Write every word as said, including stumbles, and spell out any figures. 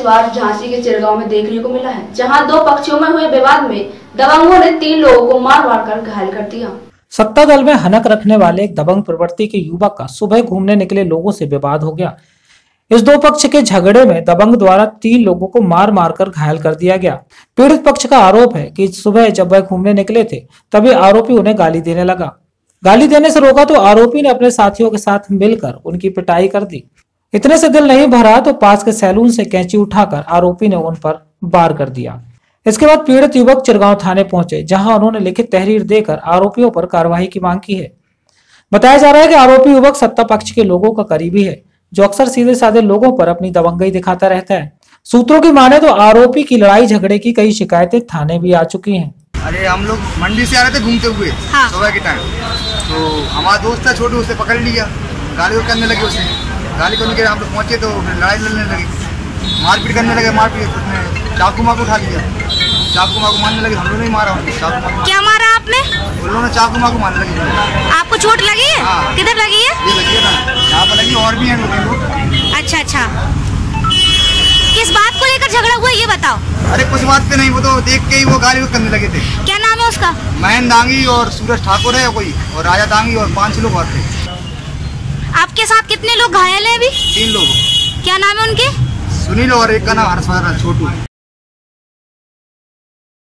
बार झांसी के चिरगांव में देखने को मिला है, जहां दो पक्षियों में हुए विवाद में दबंगों ने तीन लोगों को मार मार कर घायल कर दिया। सत्ता दल में हनक रखने वाले एक दबंग प्रवृत्ति के युवक का सुबह घूमने निकले लोगों से विवाद हो गया। इस दो पक्ष के झगड़े में दबंग द्वारा तीन लोगों को मार मार कर घायल कर दिया गया। पीड़ित पक्ष का आरोप है कि सुबह जब वह घूमने निकले थे तभी आरोपी उन्हें गाली देने लगा। गाली देने से रोका तो आरोपी ने अपने साथियों के साथ मिलकर उनकी पिटाई कर दी। इतने से दिल नहीं भरा तो पास के सैलून से कैंची उठाकर आरोपी ने उन पर वार कर दिया। इसके बाद पीड़ित युवक चिरगांव थाने पहुंचे, जहां उन्होंने लिखित तहरीर देकर आरोपियों पर कार्रवाई की मांग की है। बताया जा रहा है कि आरोपी युवक सत्ता पक्ष के लोगों का करीबी है, जो अक्सर सीधे साधे लोगों पर अपनी दबंगई दिखाता रहता है। सूत्रों की माने तो आरोपी की लड़ाई झगड़े की कई शिकायतें थाने भी आ चुकी हैं। अरे हम लोग मंडी से आ रहे थे घूमते हुए हाँ। सुबह के टाइम, तो हमारा दोस्त था छोटू, उसे पकड़ लिया, गाली करने लगे। उसे गाली करने के हम लोग पहुंचे तो फिर लड़ाई लड़ने लगे, मारपीट करने लगे। मारपीट उसने चाकू माकू उठा लिया, चाकू माकू मारने लगे। हम लोग नहीं मारा उनको, चाकू माकू। क्या मारा आपने? उन लोगों ने चाकू माकू मारने लगे। आपको चोट लगी है? हाँ। किधर लगी है? ये लगी है ना, यहाँ पर लगी, और भी हैं लोग। अच्छा अच्छा, किस बात को लेकर झगड़ा हुआ ये बताओ। अरे कुछ बात पे नहीं, वो तो देख के ही वो गाली करने लगे थे। क्या नाम है उसका? महेंद्र दांगी और सूरज ठाकुर है कोई, और राजा दांगी, और पांच छह लोग और थे। आपके साथ कितने लोग घायल हैं अभी? तीन लोग। क्या नाम है उनके? सुनील और एक का नाम हर्षवर्धन छोटू।